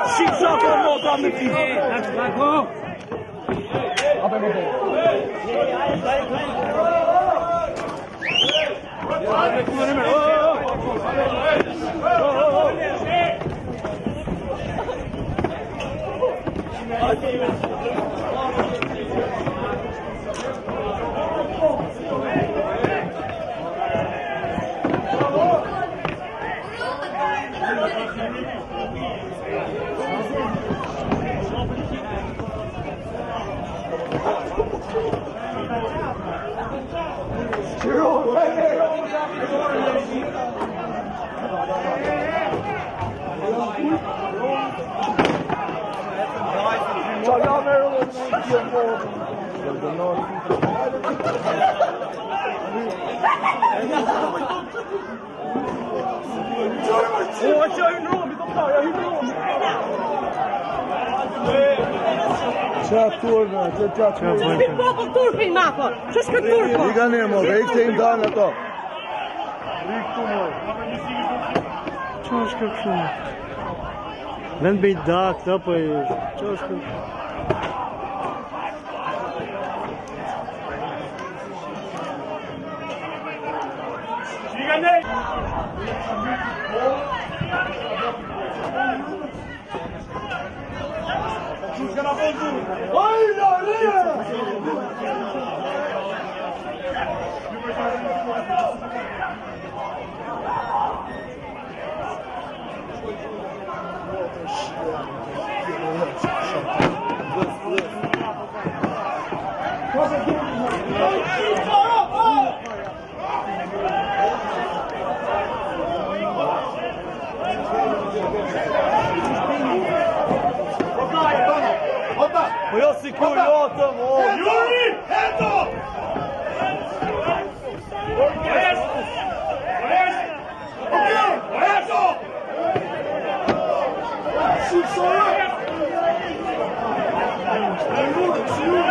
Shikoni ka motra me ti. Apo më bë. Turpin mako, ç'është këtë turpo? I kanë mo, dhe i këtë i ndanë ato. Që është këtë? Vend bejdak, da, po e... Që është këtë? Po jo si kur jotëm, o! Juri, eto! Shikoni!